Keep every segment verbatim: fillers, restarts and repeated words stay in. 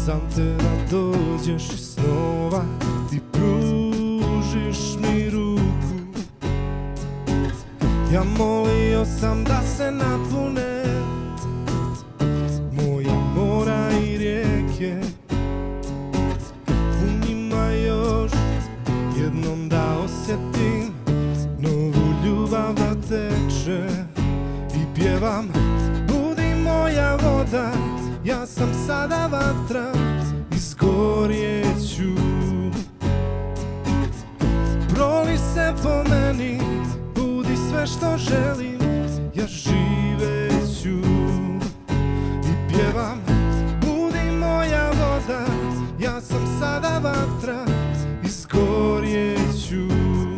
sam te da dođeš iz snova, ti pružiš mi ruku. Ja molio sam da se napune moja mora i rijeke, u njima još jednom da osjetim novu ljubav da teče. I pjevam, budi moja voda, ja sam sada vatra, izgorjeću. Proli se po meni, budi sve što želim, ja živeću. I pjevam, budi moja voda, ja sam sada vatra, izgorjeću.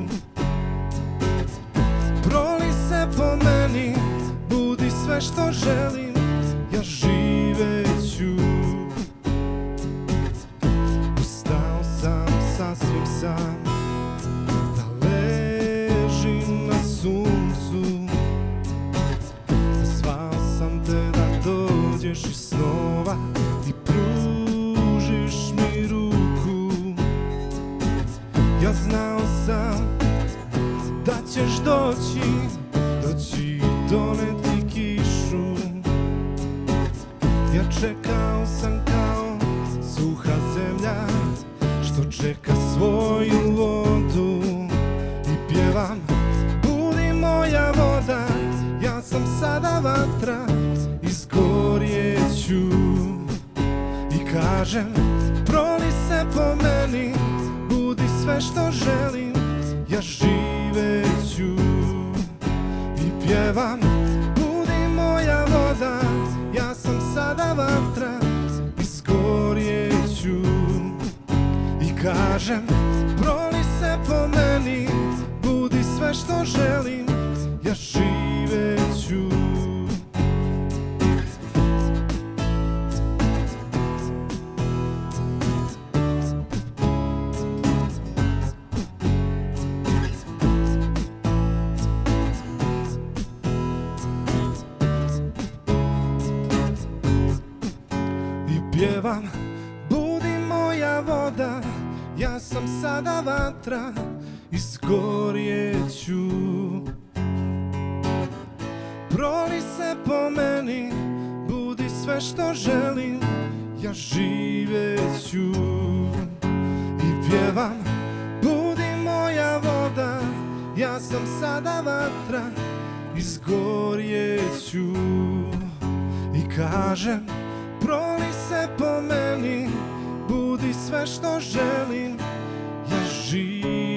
Proli se po meni, budi sve što želim, ja živeću. Ustao sam sasvim sam da ležim na suncu. Zvao sam te da dođeš iz snova, ti pružiš mi ruku. Ja znao sam da ćeš doći, doći i doneti kišu. Ja čekao sam kao suha zemlja što čeka svoju vodu. I pjevam, budi moja voda, ja sam sada vatra, izgorjeću. I kažem, proli se po meni, budi sve što želim, ja živeću. I pjevam, budi moja voda, ja sam sada vatra, izgorjeću. I kažem, proli se po meni, budi sve što želim, ja živeću. Pjevam, budi moja voda, ja sam sada vatra, izgorjeću. Proli se po meni, budi sve što želim, ja živeću. I pjevam, budi moja voda, ja sam sada vatra, izgorjeću. I kažem, proli se po meni, budi sve što želim, ja živim.